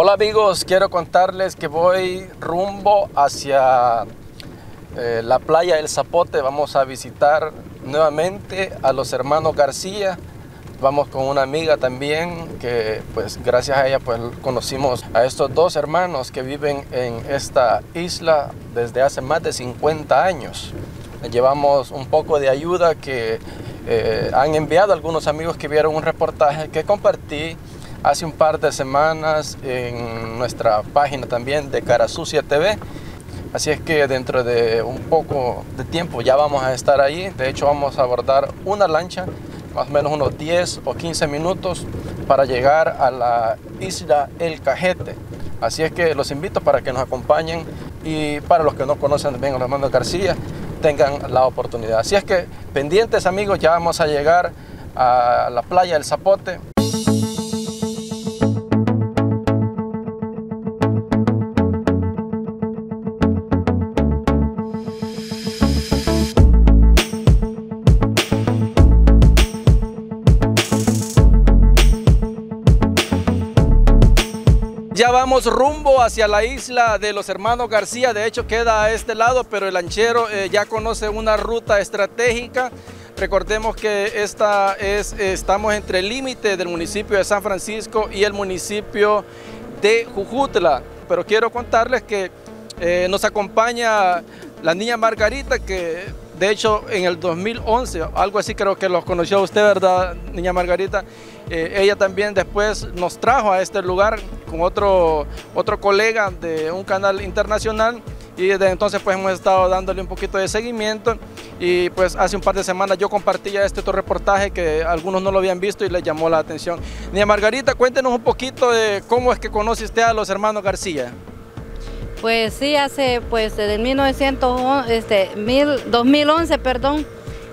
Hola amigos, quiero contarles que voy rumbo hacia la playa del Zapote. Vamos a visitar nuevamente a los hermanos García. Vamos con una amiga también que pues gracias a ella pues conocimos a estos dos hermanos que viven en esta isla desde hace más de 50 años. Llevamos un poco de ayuda que han enviado algunos amigos que vieron un reportaje que compartí hace un par de semanas en nuestra página también de Cara Sucia TV. Así es que dentro de un poco de tiempo ya vamos a estar ahí. De hecho vamos a abordar una lancha, más o menos unos 10 o 15 minutos para llegar a la isla El Cajete. Así es que los invito para que nos acompañen y para los que no conocen bien a los hermanos García, tengan la oportunidad. Así es que pendientes amigos, ya vamos a llegar a la playa del Zapote. Ya vamos rumbo hacia la isla de los hermanos García. De hecho queda a este lado, pero el lanchero ya conoce una ruta estratégica. Recordemos que estamos entre el límite del municipio de San Francisco y el municipio de Jujutla. Pero quiero contarles que nos acompaña la niña Margarita, que de hecho en el 2011, algo así creo que los conoció usted, ¿verdad, niña Margarita? Ella también después nos trajo a este lugar con otro colega de un canal internacional y desde entonces pues hemos estado dándole un poquito de seguimiento y pues hace un par de semanas yo compartí ya otro reportaje que algunos no lo habían visto y les llamó la atención. Niña Margarita, cuéntenos un poquito de cómo es que conoce usted a los hermanos García. Pues sí, hace pues desde el 2011, perdón,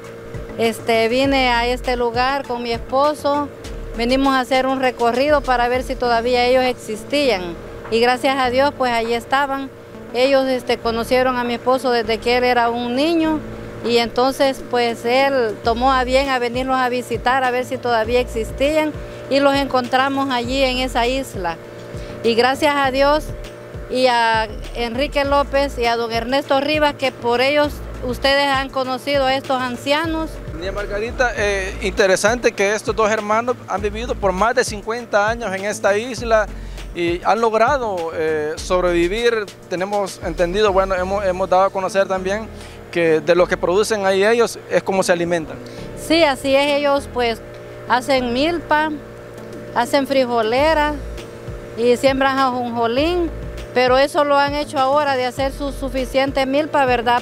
vine a este lugar con mi esposo. Venimos a hacer un recorrido para ver si todavía ellos existían y gracias a Dios pues allí estaban. Ellos conocieron a mi esposo desde que él era un niño y entonces pues él tomó a bien a venirlos a visitar a ver si todavía existían y los encontramos allí en esa isla. Y gracias a Dios y a Enrique López y a don Ernesto Rivas, que por ellos ustedes han conocido a estos ancianos. Niña Margarita, interesante que estos dos hermanos han vivido por más de 50 años en esta isla y han logrado sobrevivir. Tenemos entendido, bueno, hemos dado a conocer también que de lo que producen ahí ellos es como se alimentan. Sí, así es, ellos pues hacen milpa, hacen frijolera y siembran ajonjolín, pero eso lo han hecho ahora de hacer su suficiente milpa, ¿verdad?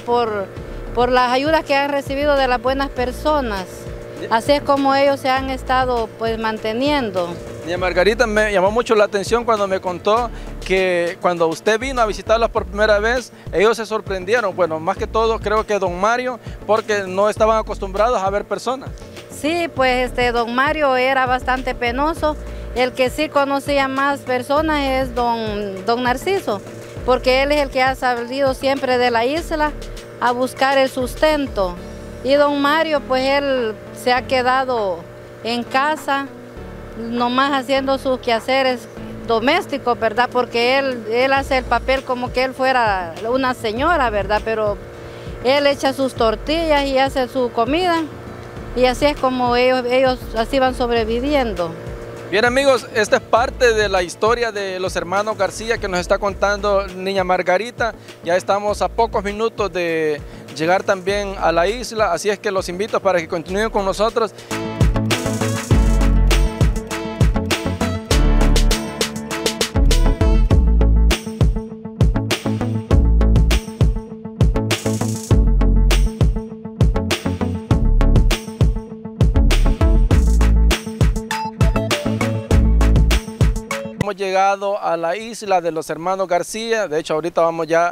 Por las ayudas que han recibido de las buenas personas. Así es como ellos se han estado pues manteniendo. Niña Margarita, me llamó mucho la atención cuando me contó que cuando usted vino a visitarlos por primera vez, ellos se sorprendieron. Bueno, más que todo creo que don Mario, porque no estaban acostumbrados a ver personas. Sí, pues don Mario era bastante penoso. El que sí conocía más personas es don Narciso, porque él es el que ha salido siempre de la isla a buscar el sustento. Y don Mario, pues él se ha quedado en casa, nomás haciendo sus quehaceres domésticos, ¿verdad? Porque él hace el papel como que él fuera una señora, ¿verdad? Pero él echa sus tortillas y hace su comida, y así es como ellos así van sobreviviendo. Bien amigos, esta es parte de la historia de los hermanos García que nos está contando niña Margarita. Ya estamos a pocos minutos de llegar también a la isla, así es que los invito para que continúen con nosotros. Hemos llegado a la isla de los hermanos García. De hecho ahorita vamos ya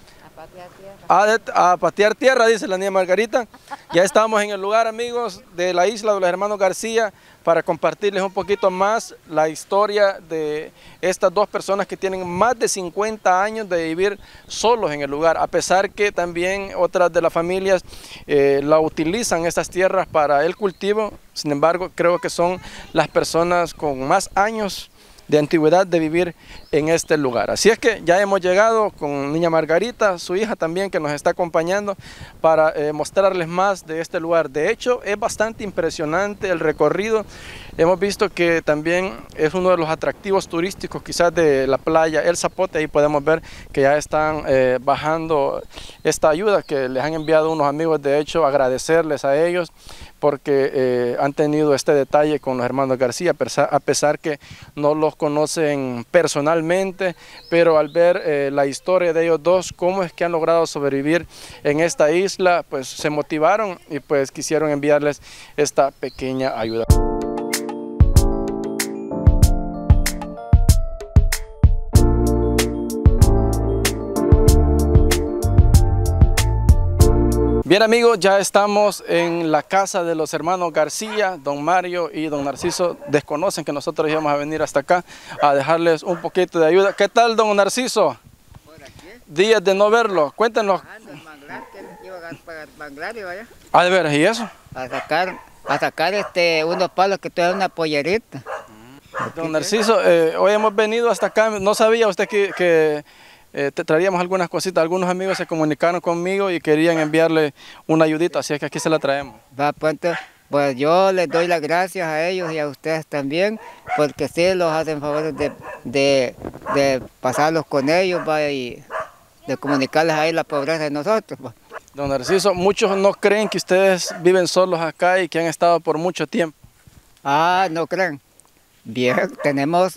a patear tierra, dice la niña Margarita. Ya estamos en el lugar amigos de la isla de los hermanos García para compartirles un poquito más la historia de estas dos personas que tienen más de 50 años de vivir solos en el lugar, a pesar que también otras de las familias la utilizan estas tierras para el cultivo. Sin embargo, creo que son las personas con más años de antigüedad de vivir en este lugar. Así es que ya hemos llegado con niña Margarita, su hija también, que nos está acompañando para mostrarles más de este lugar. De hecho, es bastante impresionante el recorrido. Hemos visto que también es uno de los atractivos turísticos quizás de la playa El Zapote. Ahí podemos ver que ya están bajando esta ayuda que les han enviado unos amigos. De hecho, agradecerles a ellos porque han tenido este detalle con los hermanos García, a pesar que no los conocen personalmente, pero al ver la historia de ellos dos, cómo es que han logrado sobrevivir en esta isla, pues se motivaron y pues quisieron enviarles esta pequeña ayuda. Bien amigos, ya estamos en la casa de los hermanos García. Don Mario y don Narciso desconocen que nosotros íbamos a venir hasta acá a dejarles un poquito de ayuda. ¿Qué tal, don Narciso? Por aquí. Días de no verlo, cuéntenos. El manglar, que iba a manglar y vaya. Ah, de veras, ¿y eso? A sacar unos palos que traen una pollerita. Don Narciso, hoy hemos venido hasta acá, no sabía usted que te traíamos algunas cositas. Algunos amigos se comunicaron conmigo y querían enviarle una ayudita, así es que aquí se la traemos. Va, pues yo les doy las gracias a ellos y a ustedes también, porque sí los hacen favor de pasarlos con ellos, va, y de comunicarles a ellos la pobreza de nosotros. Va. Don Narciso, muchos no creen que ustedes viven solos acá y que han estado por mucho tiempo. Ah, no creen. Bien, tenemos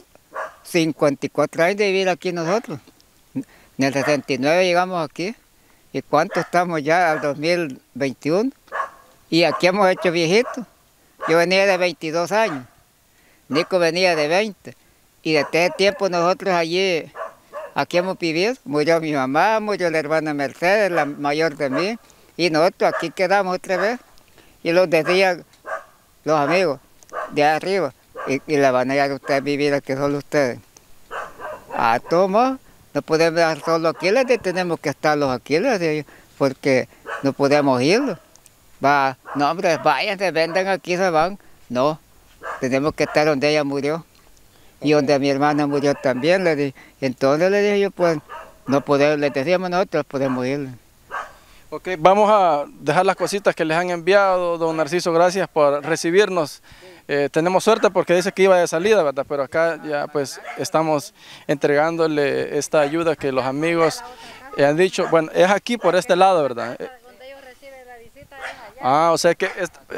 54 años de vivir aquí nosotros. En el 69 llegamos aquí. ¿Y cuánto estamos ya al 2021? Y aquí hemos hecho viejitos. Yo venía de 22 años. Nico venía de 20. Y de este tiempo nosotros allí, aquí hemos vivido. Murió mi mamá, murió la hermana Mercedes, la mayor de mí. Y nosotros aquí quedamos otra vez. Y los decían los amigos de arriba. Y la van a ir a ustedes vivir aquí solo ustedes. Ah, toma. No podemos estar solo aquí, tenemos que estarlos aquí, porque no podemos irlos. Va, no hombre, váyanse, vendan aquí, se van. No, tenemos que estar donde ella murió. Y donde mi hermana murió también, le dije. Entonces le dije yo, pues, no podemos, les decíamos nosotros, podemos ir. Ok, vamos a dejar las cositas que les han enviado. Don Narciso, gracias por recibirnos. Tenemos suerte porque dice que iba de salida, ¿verdad? Pero acá ya pues estamos entregándole esta ayuda que los amigos han dicho. Bueno, es aquí por este lado, ¿verdad? Donde ellos reciben la visita es allá. Ah, o sea que...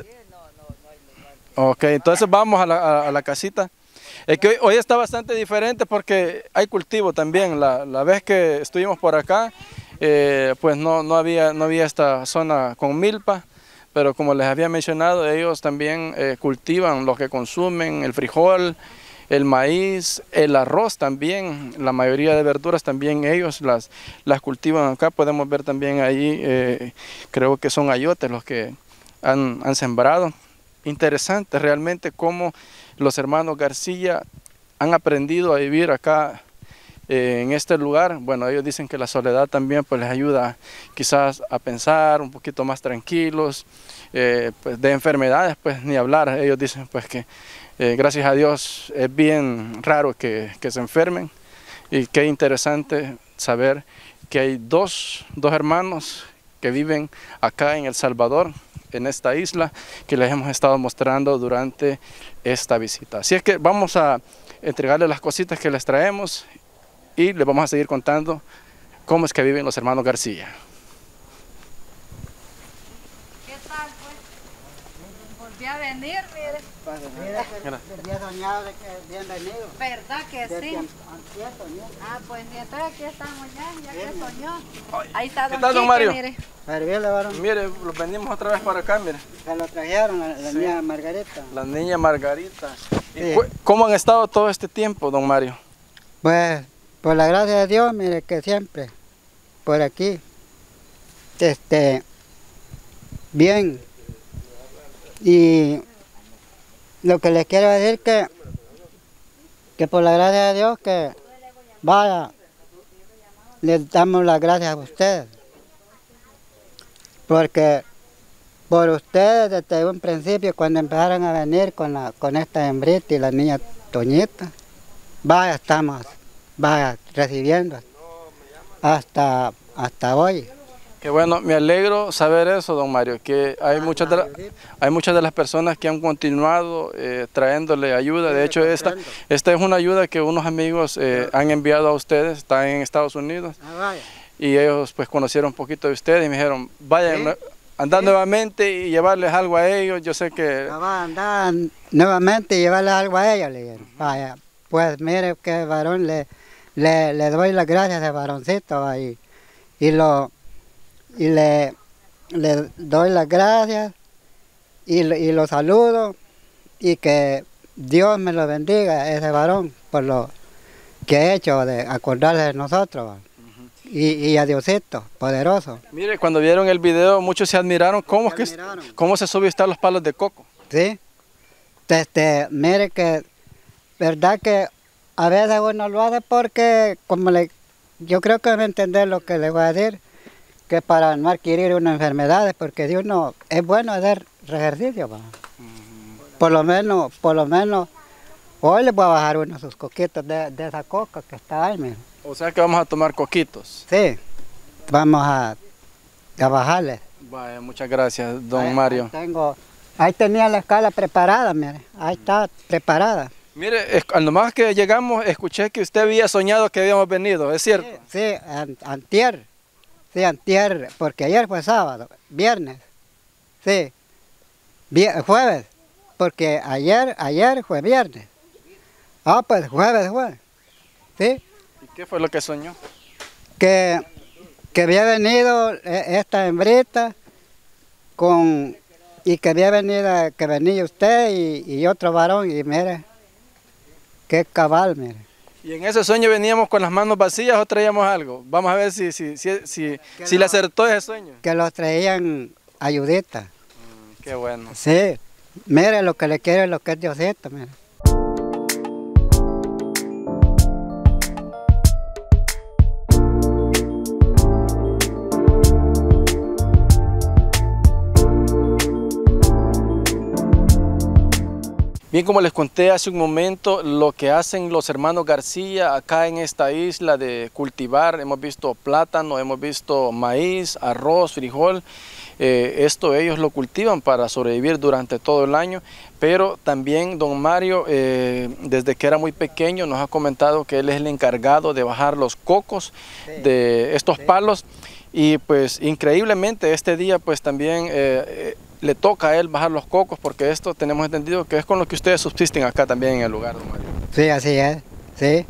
Ok, entonces vamos a la casita. Es que hoy está bastante diferente porque hay cultivo también. La vez que estuvimos por acá, pues no había esta zona con milpa. Pero como les había mencionado, ellos también cultivan lo que consumen, el frijol, el maíz, el arroz también, la mayoría de verduras también ellos las cultivan acá. Podemos ver también ahí, creo que son ayotes los que han sembrado. Interesante realmente cómo los hermanos García han aprendido a vivir acá en este lugar. Bueno, ellos dicen que la soledad también pues les ayuda quizás a pensar un poquito más tranquilos, pues de enfermedades pues ni hablar. Ellos dicen pues que gracias a Dios es bien raro que se enfermen, y qué interesante saber que hay dos hermanos que viven acá en El Salvador, en esta isla que les hemos estado mostrando durante esta visita. Así es que vamos a entregarles las cositas que les traemos y les vamos a seguir contando cómo es que viven los hermanos García. ¿Qué tal, pues? Volví a venir, mire. Mira, había soñado de que bienvenido. ¿Verdad que sí? Ah, pues entonces aquí estamos ya que soñó. Ahí está ¿Qué tal, don Mario? Mire. Mire, los venimos otra vez para acá, mire. Se lo trajeron la Sí. niña Margarita. La niña Margarita. Sí. ¿Cómo han estado todo este tiempo, don Mario? Pues, por la gracia de Dios, mire que siempre, por aquí, bien. Y lo que les quiero decir que por la gracia de Dios, que vaya, les damos las gracias a ustedes. Porque por ustedes desde un principio, cuando empezaron a venir con esta hembrita y la niña Toñita, vaya, estamos recibiendo hasta hoy. Qué bueno, me alegro saber eso, don Mario, que hay muchas de las personas que han continuado trayéndole ayuda. De hecho, esta es una ayuda que unos amigos han enviado a ustedes, están en Estados Unidos, y ellos pues conocieron un poquito de ustedes y me dijeron, vayan, andar nuevamente y llevarles algo a ellos. Yo sé que... Va a andar nuevamente y llevarles algo a ellos, le dijeron. Vaya, pues mire que varón, le doy las gracias a varoncito y le doy las gracias y lo saludo, y que Dios me lo bendiga, ese varón, por lo que ha hecho de acordarse de nosotros. Y a Diosito, poderoso. Mire, cuando vieron el video, muchos se admiraron cómo se subió hasta los palos de coco. Sí, mire que, verdad que a veces uno lo hace porque, yo creo que debe entender lo que le voy a decir, que para no adquirir unas enfermedades, porque si uno es bueno hacer ejercicio, por lo menos, hoy les voy a bajar uno de sus coquitos de esa coca que está ahí, mire. O sea que vamos a tomar coquitos. Sí, vamos a bajarles. Vaya, muchas gracias, don Mario. Ahí tenía la escala preparada, mire, ahí está preparada. Mire, al nomás que llegamos, escuché que usted había soñado que habíamos venido, ¿es cierto? Sí, antier, porque ayer fue sábado, viernes, sí, jueves, porque ayer fue viernes. Pues jueves fue, sí. ¿Y qué fue lo que soñó? Que había venido esta hembrita y que había venido, que venía usted y otro varón, y mire, qué cabal, mire. ¿Y en ese sueño veníamos con las manos vacías o traíamos algo? Vamos a ver si le acertó ese sueño. Que los traían ayuditas. Qué bueno. Sí, mire lo que le quiere, lo que es Diosito, mire. Bien, como les conté hace un momento, lo que hacen los hermanos García acá en esta isla de cultivar, hemos visto plátano, hemos visto maíz, arroz, frijol, esto ellos lo cultivan para sobrevivir durante todo el año, pero también don Mario, desde que era muy pequeño, nos ha comentado que él es el encargado de bajar los cocos de estos palos, y pues increíblemente este día pues también le toca a él bajar los cocos, porque esto tenemos entendido que es con lo que ustedes subsisten acá también en el lugar, don Mario. Sí, así es, sí.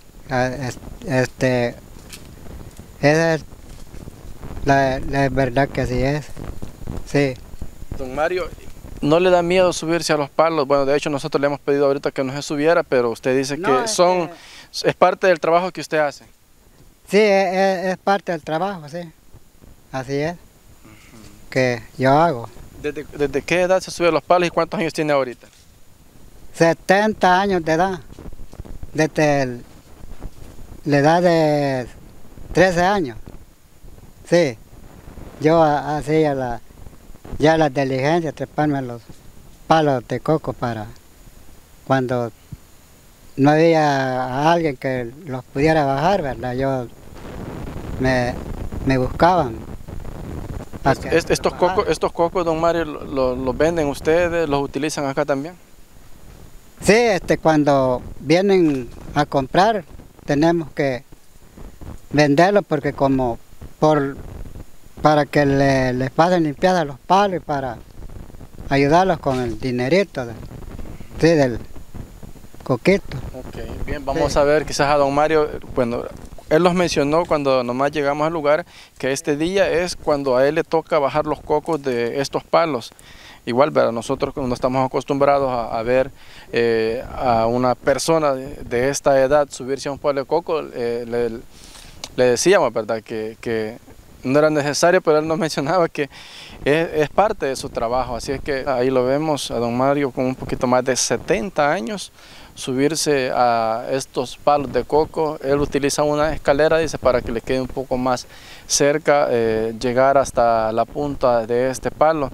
Esa es la verdad que así es, sí. Don Mario, ¿no le da miedo subirse a los palos? Bueno, de hecho nosotros le hemos pedido ahorita que no se subiera, pero usted dice que es parte del trabajo que usted hace. Sí, es parte del trabajo, sí, así es, que yo hago. ¿Desde qué edad se sube a los palos y cuántos años tiene ahorita? 70 años de edad, desde la edad de 13 años, sí. Yo hacía ya la diligencia, treparme los palos de coco para cuando no había alguien que los pudiera bajar, ¿verdad? Me buscaban. Estos cocos, don Mario, ¿los venden ustedes? ¿Los utilizan acá también? Sí, cuando vienen a comprar tenemos que venderlos, porque para que les pasen limpiadas los palos y para ayudarlos con el dinerito del coquito. Okay, bien, vamos a ver quizás a don Mario, bueno, él nos mencionó cuando nomás llegamos al lugar que este día es cuando a él le toca bajar los cocos de estos palos. Igual, ¿verdad? Nosotros no estamos acostumbrados a ver a una persona de esta edad subirse a un palo de coco. Le decíamos, ¿verdad?, que no era necesario, pero él nos mencionaba que es parte de su trabajo. Así es que ahí lo vemos a don Mario con un poquito más de 70 años subirse a estos palos de coco. Él utiliza una escalera, dice, para que le quede un poco más cerca, llegar hasta la punta de este palo.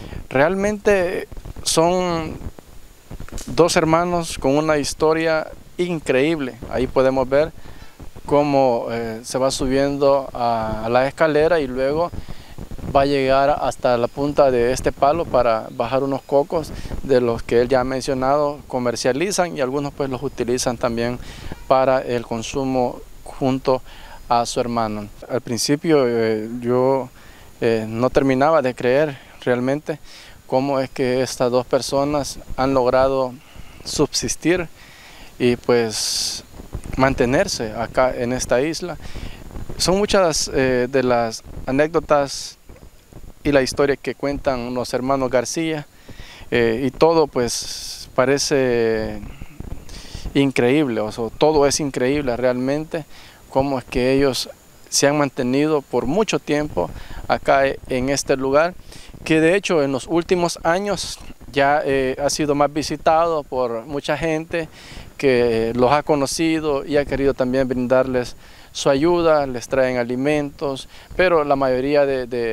Realmente son dos hermanos con una historia increíble. Ahí podemos ver cómo se va subiendo a la escalera y luego va a llegar hasta la punta de este palo para bajar unos cocos de los que él ya ha mencionado, comercializan, y algunos pues los utilizan también para el consumo junto a su hermano. Al principio yo no terminaba de creer realmente cómo es que estas dos personas han logrado subsistir y pues mantenerse acá en esta isla. Son muchas de las anécdotas y la historia que cuentan los hermanos García, y todo pues parece increíble, o sea, todo es increíble realmente, cómo es que ellos se han mantenido por mucho tiempo acá en este lugar, que de hecho en los últimos años ya ha sido más visitado por mucha gente que los ha conocido y ha querido también brindarles su ayuda, les traen alimentos, pero la mayoría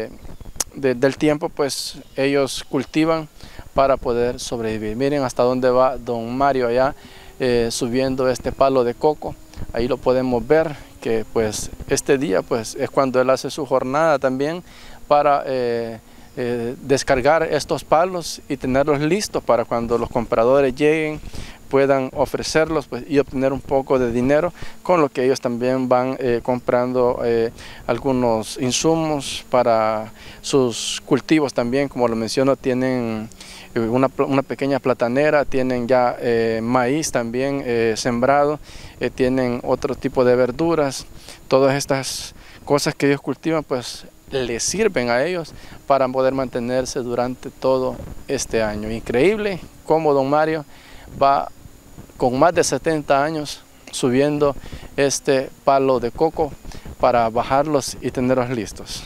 del tiempo pues ellos cultivan para poder sobrevivir. Miren hasta dónde va don Mario allá subiendo este palo de coco. Ahí lo podemos ver, que pues este día pues es cuando él hace su jornada también para descargar estos palos y tenerlos listos para cuando los compradores lleguen puedan ofrecerlos pues, y obtener un poco de dinero, con lo que ellos también van comprando algunos insumos para sus cultivos también. Como lo menciono, tienen una pequeña platanera, tienen ya maíz también sembrado, tienen otro tipo de verduras. Todas estas cosas que ellos cultivan pues les sirven a ellos para poder mantenerse durante todo este año. Increíble cómo don Mario va con más de 70 años subiendo este palo de coco para bajarlos y tenerlos listos.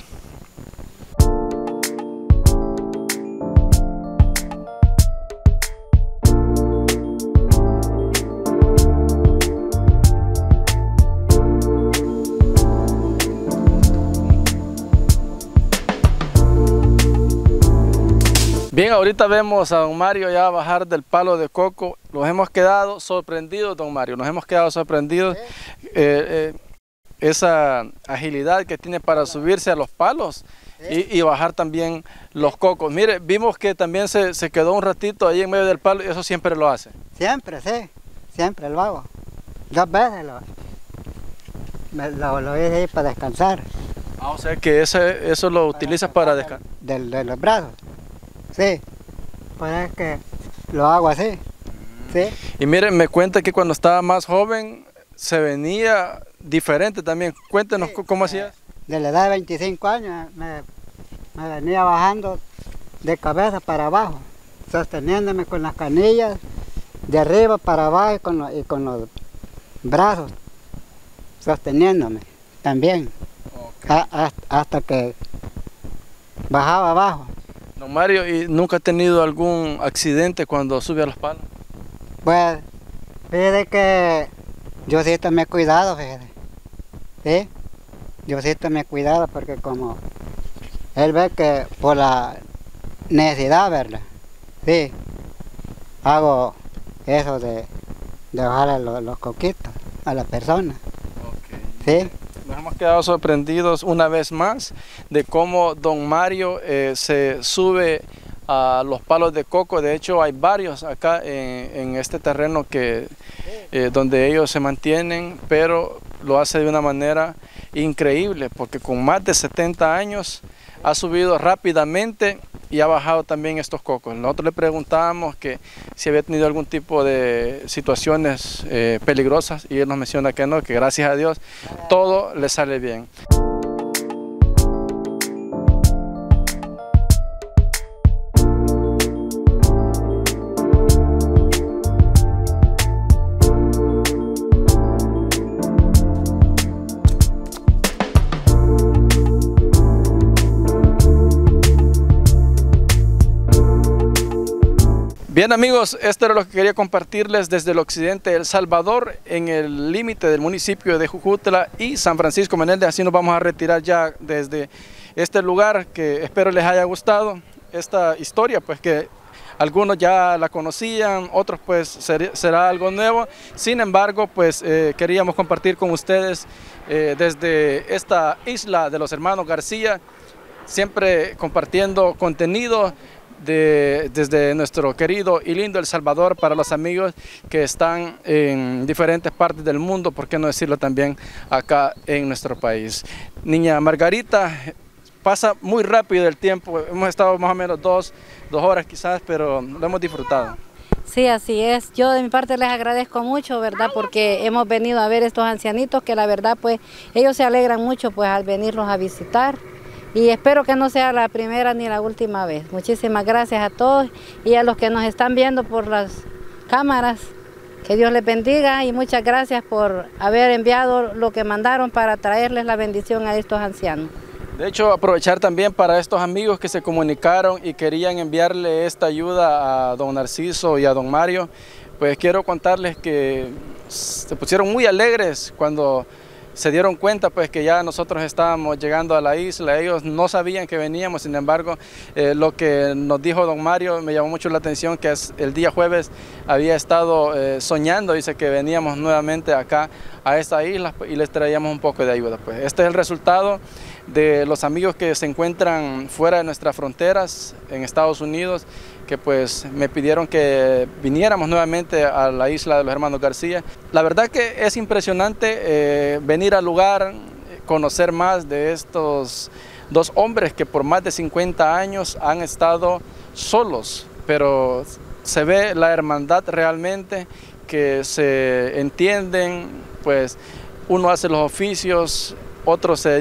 Bien, ahorita vemos a don Mario ya bajar del palo de coco. Nos hemos quedado sorprendidos, don Mario, nos hemos quedado sorprendidos. Esa agilidad que tiene para subirse a los palos y bajar también los cocos. Mire, vimos que también se quedó un ratito ahí en medio del palo y eso siempre lo hace. Siempre, sí, siempre lo hago. 2 veces lo hice ahí para descansar. Ah, o sea que eso lo utiliza para descansar. De los brazos. Sí, pues es que lo hago así, sí. Y miren, me cuenta que cuando estaba más joven se venía diferente también. Cuéntenos sí, cómo hacía. De la edad de 25 años me venía bajando de cabeza para abajo, sosteniéndome con las canillas de arriba para abajo y con los brazos, sosteniéndome también, okay. Hasta que bajaba abajo. Don Mario, ¿y nunca ha tenido algún accidente cuando sube a los palos? Pues, fíjate que yo sí me he cuidado, fíjate. ¿Sí? Yo sí me he cuidado porque como él ve que por la necesidad, ¿verdad? Sí, hago eso de bajar los coquitos a la persona. Okay. ¿Sí? Nos hemos quedado sorprendidos una vez más de cómo don Mario se sube a los palos de coco. De hecho hay varios acá en este terreno donde ellos se mantienen, pero lo hace de una manera increíble porque con más de 70 años ha subido rápidamente y ha bajado también estos cocos. Nosotros le preguntábamos que si había tenido algún tipo de situaciones peligrosas y él nos menciona que no, que gracias a Dios todo le sale bien. Bien amigos, esto era lo que quería compartirles desde el occidente de El Salvador, en el límite del municipio de Jujutla y San Francisco Menéndez. Así nos vamos a retirar ya desde este lugar, que espero les haya gustado esta historia, pues que algunos ya la conocían, otros pues será algo nuevo. Sin embargo, pues queríamos compartir con ustedes desde esta isla de los hermanos García, siempre compartiendo contenido desde nuestro querido y lindo El Salvador para los amigos que están en diferentes partes del mundo, por qué no decirlo también acá en nuestro país. Niña Margarita, pasa muy rápido el tiempo, hemos estado más o menos dos horas quizás, pero lo hemos disfrutado. Sí, así es. Yo de mi parte les agradezco mucho, ¿verdad? Porque hemos venido a ver estos ancianitos que la verdad pues ellos se alegran mucho pues al venirnos a visitar. Y espero que no sea la primera ni la última vez. Muchísimas gracias a todos y a los que nos están viendo por las cámaras. Que Dios les bendiga y muchas gracias por haber enviado lo que mandaron para traerles la bendición a estos ancianos. De hecho, aprovechar también para estos amigos que se comunicaron y querían enviarle esta ayuda a don Narciso y a don Mario, pues quiero contarles que se pusieron muy alegres cuando se dieron cuenta pues que ya nosotros estábamos llegando a la isla. Ellos no sabían que veníamos, sin embargo, lo que nos dijo don Mario me llamó mucho la atención, que el día jueves había estado soñando, dice que veníamos nuevamente acá a esta isla y les traíamos un poco de ayuda. Pues este es el resultado de los amigos que se encuentran fuera de nuestras fronteras en Estados Unidos, que pues me pidieron que viniéramos nuevamente a la isla de los hermanos García. La verdad que es impresionante venir al lugar, conocer más de estos dos hombres que por más de 50 años han estado solos, pero se ve la hermandad realmente, que se entienden, pues uno hace los oficios, otros se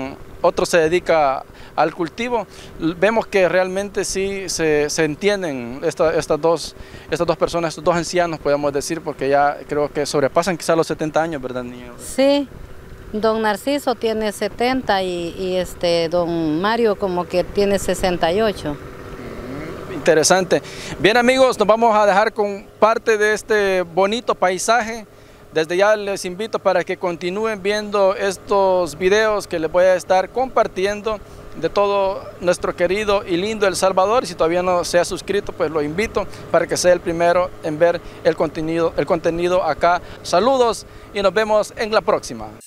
dedica al cultivo. Vemos que realmente sí se entienden estas dos personas, estos dos ancianos, podemos decir, porque ya creo que sobrepasan quizás los 70 años, ¿verdad, niña? Sí, don Narciso tiene 70 y don Mario como que tiene 68. Interesante. Bien amigos, nos vamos a dejar con parte de este bonito paisaje. Desde ya les invito para que continúen viendo estos videos que les voy a estar compartiendo de todo nuestro querido y lindo El Salvador. Si todavía no se ha suscrito, pues lo invito para que sea el primero en ver el contenido acá. Saludos y nos vemos en la próxima.